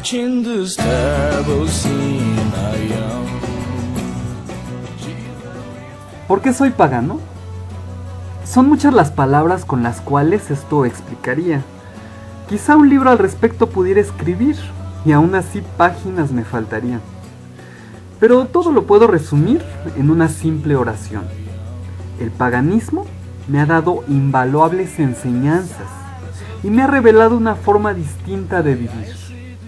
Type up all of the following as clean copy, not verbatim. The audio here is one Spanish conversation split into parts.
watching this terrible scene I am. ¿Por qué soy pagano? Son muchas las palabras con las cuales esto explicaría. Quizá un libro al respecto pudiera escribir, y aún así páginas me faltarían. Pero todo lo puedo resumir en una simple oración. El paganismo me ha dado invaluables enseñanzas y me ha revelado una forma distinta de vivir.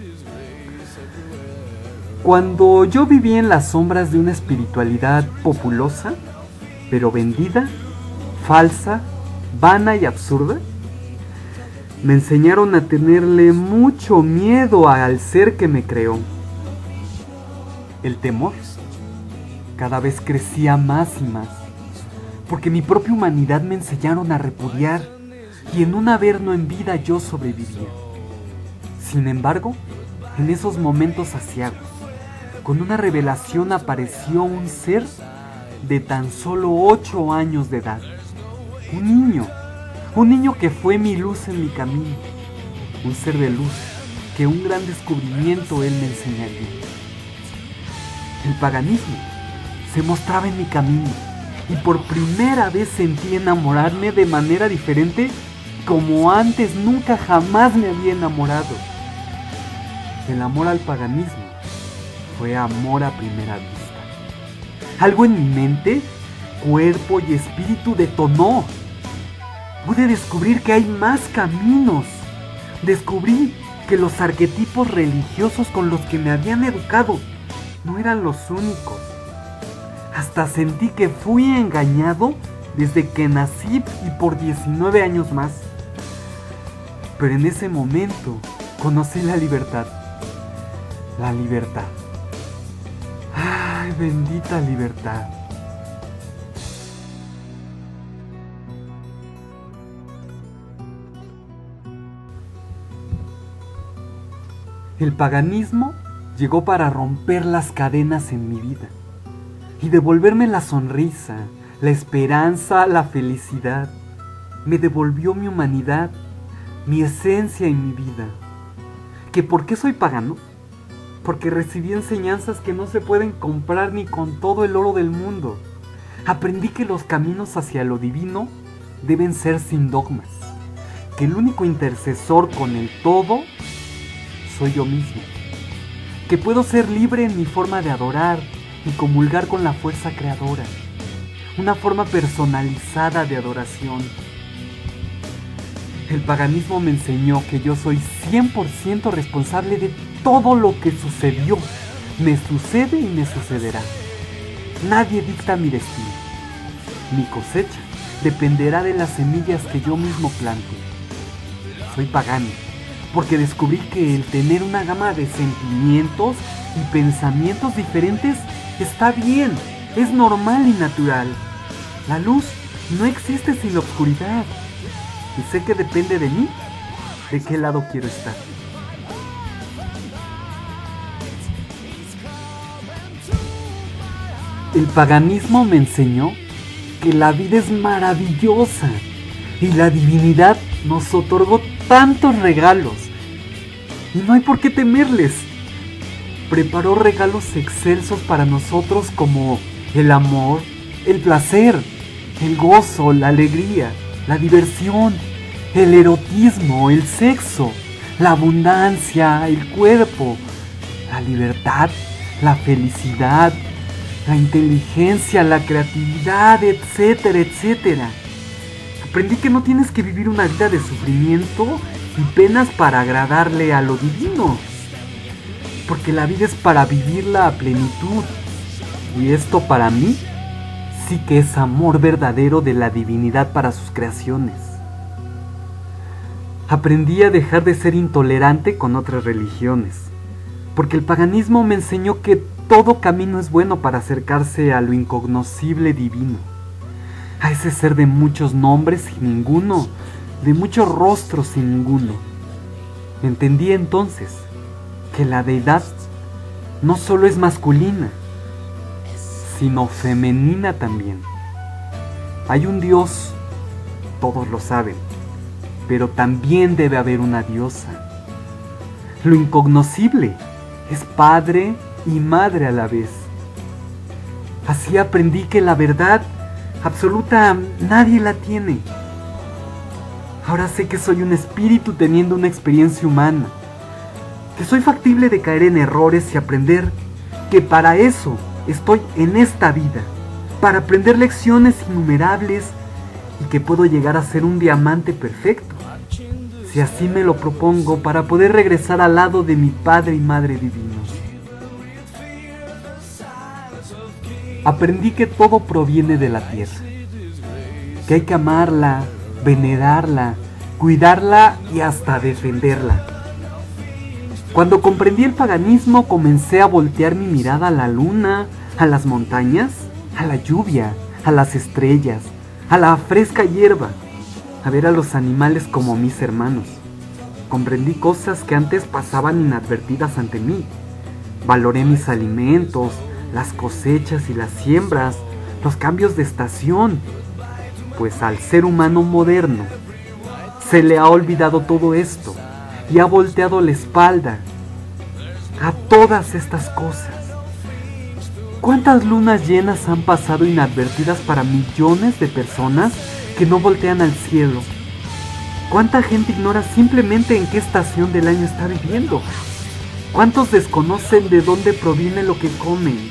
Cuando yo viví en las sombras de una espiritualidad populosa, pero vendida, falsa, vana y absurda, me enseñaron a tenerle mucho miedo al ser que me creó. El temor cada vez crecía más y más, porque mi propia humanidad me enseñaron a repudiar y en un averno en vida yo sobrevivía. Sin embargo, en esos momentos aciagos, con una revelación apareció un ser de tan solo 8 años de edad. Un niño que fue mi luz en mi camino, un ser de luz que un gran descubrimiento él me enseñaría. El paganismo se mostraba en mi camino y por primera vez sentí enamorarme de manera diferente como antes nunca jamás me había enamorado. El amor al paganismo fue amor a primera vista. Algo en mi mente, cuerpo y espíritu detonó. Pude descubrir que hay más caminos. Descubrí que los arquetipos religiosos con los que me habían educado no eran los únicos. Hasta sentí que fui engañado desde que nací y por 19 años más. Pero en ese momento conocí la libertad. La libertad. ¡Ay, bendita libertad! El paganismo llegó para romper las cadenas en mi vida y devolverme la sonrisa, la esperanza, la felicidad. Me devolvió mi humanidad, mi esencia y mi vida. ¿Que por qué soy pagano? Porque recibí enseñanzas que no se pueden comprar ni con todo el oro del mundo. Aprendí que los caminos hacia lo divino deben ser sin dogmas, que el único intercesor con el todo soy yo mismo, que puedo ser libre en mi forma de adorar y comulgar con la fuerza creadora, una forma personalizada de adoración. El paganismo me enseñó que yo soy 100% responsable de todo lo que sucedió, me sucede y me sucederá. Nadie dicta mi destino. Mi cosecha dependerá de las semillas que yo mismo plante. Soy pagano porque descubrí que el tener una gama de sentimientos y pensamientos diferentes está bien, es normal y natural. La luz no existe sin la oscuridad. Y sé que depende de mí, de qué lado quiero estar. El paganismo me enseñó que la vida es maravillosa y la divinidad nos otorgó tantos regalos y no hay por qué temerles. Preparó regalos excelsos para nosotros como el amor, el placer, el gozo, la alegría, la diversión, el erotismo, el sexo, la abundancia, el cuerpo, la libertad, la felicidad, la inteligencia, la creatividad, etcétera, etcétera. Aprendí que no tienes que vivir una vida de sufrimiento y penas para agradarle a lo divino, porque la vida es para vivirla a plenitud, y esto para mí sí que es amor verdadero de la divinidad para sus creaciones. Aprendí a dejar de ser intolerante con otras religiones, porque el paganismo me enseñó que todo camino es bueno para acercarse a lo incognoscible divino, a ese ser de muchos nombres y ninguno, de muchos rostros y ninguno. Entendí entonces que la deidad no solo es masculina, sino femenina también. Hay un Dios, todos lo saben, pero también debe haber una diosa. lo incognoscible, es padre y madre a la vez. Así aprendí que la verdad absoluta nadie la tiene. Ahora sé que soy un espíritu teniendo una experiencia humana, que soy factible de caer en errores y aprender, que para eso estoy en esta vida, para aprender lecciones innumerables y que puedo llegar a ser un diamante perfecto, si así me lo propongo, para poder regresar al lado de mi Padre y Madre divinos. Aprendí que todo proviene de la tierra, que hay que amarla, venerarla, cuidarla y hasta defenderla. Cuando comprendí el paganismo, comencé a voltear mi mirada a la luna, a las montañas, a la lluvia, a las estrellas, a la fresca hierba, a ver a los animales como mis hermanos. Comprendí cosas que antes pasaban inadvertidas ante mí. Valoré mis alimentos, las cosechas y las siembras, los cambios de estación, pues al ser humano moderno se le ha olvidado todo esto y ha volteado la espalda a todas estas cosas. ¿Cuántas lunas llenas han pasado inadvertidas para millones de personas que no voltean al cielo? ¿Cuánta gente ignora simplemente en qué estación del año está viviendo? ¿Cuántos desconocen de dónde proviene lo que comen?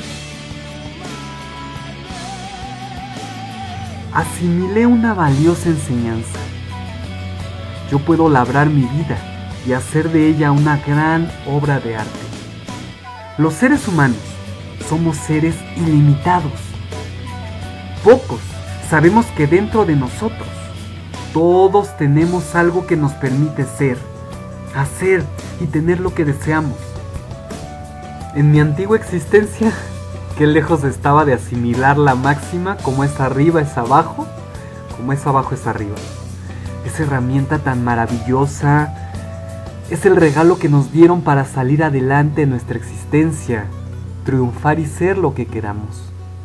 Asimilé una valiosa enseñanza. Yo puedo labrar mi vida y hacer de ella una gran obra de arte. Los seres humanos somos seres ilimitados. Pocos sabemos que dentro de nosotros todos tenemos algo que nos permite ser, hacer y tener lo que deseamos. En mi antigua existencia, qué lejos estaba de asimilar la máxima como es arriba es abajo, como es abajo es arriba. Esa herramienta tan maravillosa es el regalo que nos dieron para salir adelante en nuestra existencia, triunfar y ser lo que queramos.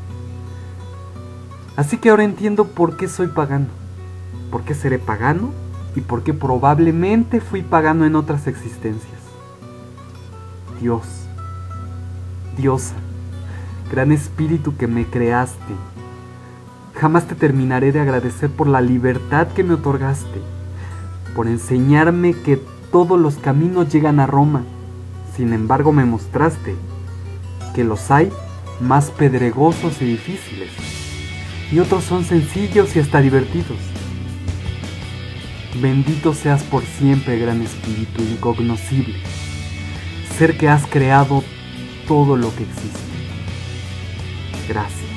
Así que ahora entiendo por qué soy pagano, por qué seré pagano y por qué probablemente fui pagano en otras existencias. Dios, Diosa, gran espíritu que me creaste, jamás te terminaré de agradecer por la libertad que me otorgaste, por enseñarme que todos los caminos llegan a Roma. Sin embargo, me mostraste que los hay más pedregosos y difíciles, y otros son sencillos y hasta divertidos. Bendito seas por siempre, gran espíritu incognoscible, ser que has creado todo lo que existe. Gracias.